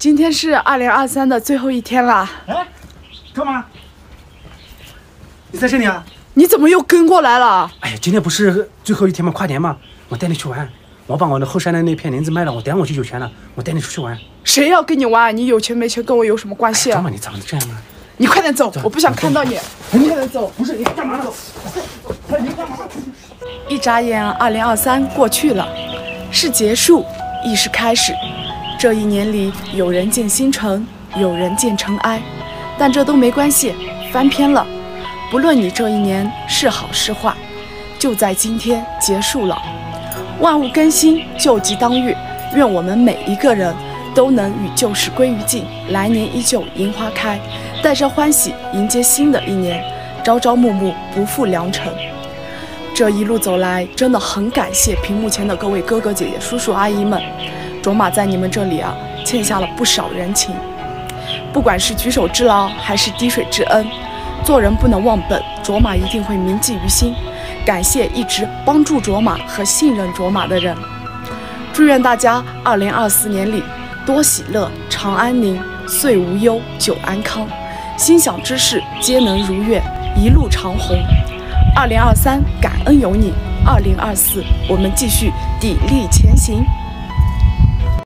今天是2023的最后一天了。 哎，卓玛，你在这里啊？ 你怎么又跟过来了？ 哎呀，今天不是最后一天吗？跨年嘛，我带你去玩。我把我的后山的那片林子卖了，我等我就有钱了，我带你出去玩。 谁要跟你玩？你有钱没钱跟我有什么关系啊？ 卓玛，你长得这样吗？ 你快点走，我不想看到你。你快点走！ 不是你干嘛呢？你干嘛？ 一眨眼，2023过去了，是结束，亦是开始。这一年里，有人见星辰，有人见尘埃，但这都没关系，翻篇了。不论你这一年是好是坏，就在今天结束了。万物更新，旧疾当愈。愿我们每一个人都能与旧事归于尽，来年依旧樱花开，带着欢喜迎接新的一年，朝朝暮暮不负良辰。这一路走来，真的很感谢屏幕前的各位哥哥姐姐、叔叔阿姨们。卓玛在你们这里啊，欠下了不少人情，不管是举手之劳还是滴水之恩，做人不能忘本，卓玛一定会铭记于心。感谢一直帮助卓玛和信任卓玛的人。祝愿大家2024年里多喜乐，常安宁，岁无忧，久安康，心想之事皆能如愿，一路长虹。2023感恩有你，2024我们继续砥砺前行。